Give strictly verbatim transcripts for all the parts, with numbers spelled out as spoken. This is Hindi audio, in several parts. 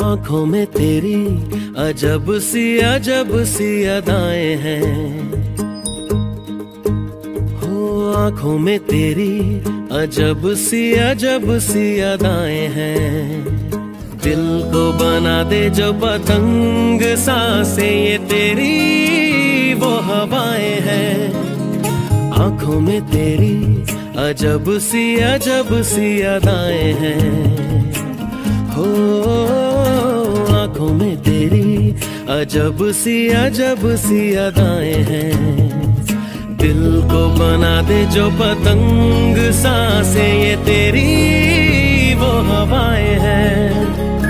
आँखों में तेरी अजब सी अजब सी अदाएं हैं, हो आँखों में तेरी अजब सी अजब सी अदाएं हैं। दिल को बना दे जो पतंग सांसें ये तेरी वो हवाएं हैं। आँखों में तेरी अजब सी अजब सी अदाएं हैं, हो आँखों में तेरी अजब सी अजब सी अदाएं हैं। दिल को बना दे जो पतंग सांसें ये तेरी वो हवाएं हैं।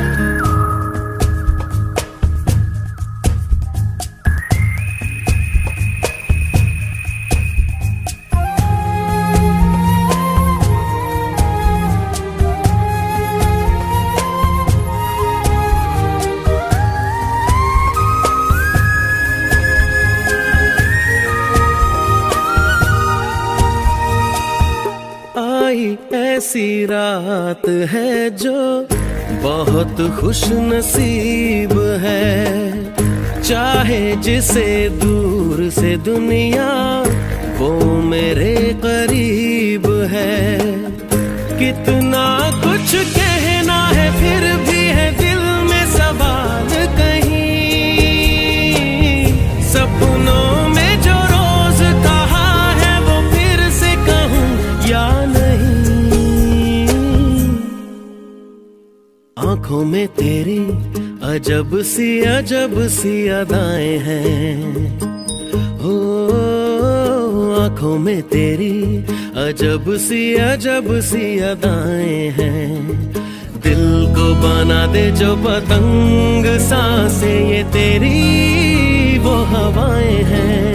ऐसी रात है जो बहुत खुश नसीब है, चाहे जिसे दूर से दुनिया वो मेरे करीब है। कितना कुछ कहना है फिर भी है दिल में सवाल कहीं, सपनों में जो रोज कहा है वो फिर से कहूँ या नहीं। आँखों में तेरी अजब सी अजब सी अदाएं हैं, हो आँखों में तेरी अजब सी अजब सी अदाएं हैं। दिल को बना दे जो पतंग सांसें ये तेरी वो हवाएं हैं।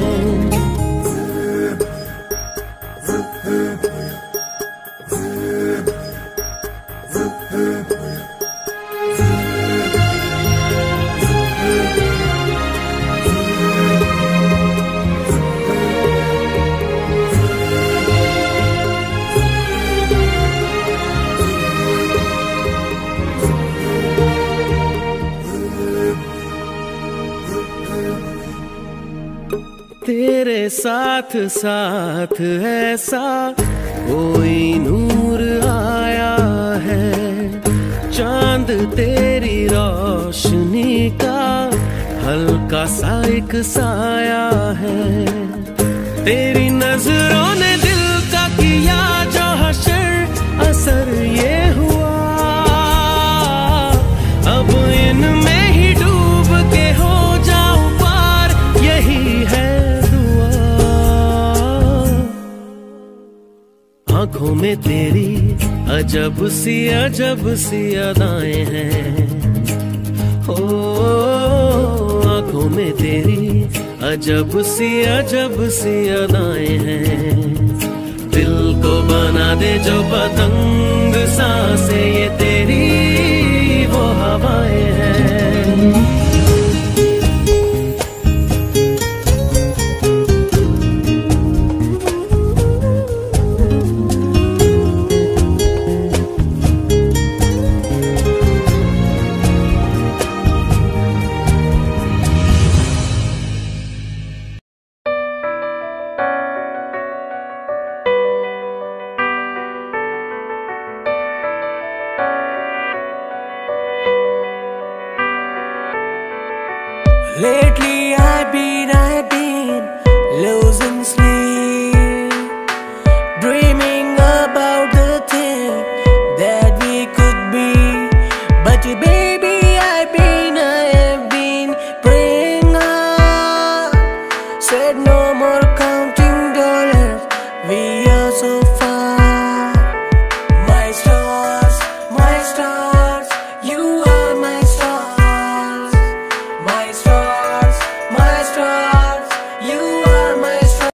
तेरे साथ साथ ऐसा कोई नूर आया है, चांद तेरी रोशनी का हल्का सा एक साया है। तेरी नजरों ने दिल का किया जो हशर असर ये हुआ, अब इनमें ही डूब के हो जाऊं पार यही है। आँखों में तेरी अजब सी अजब सी अदाएं हैं, हो आँखों में तेरी अजब सी अजब सी अदाएं हैं। दिल को बना दे जो पतंग सांसें ये तेरी वो हवाएं हैं। Lately I've been, I've been losing sleep, dreaming about the thing that we could be, but you baby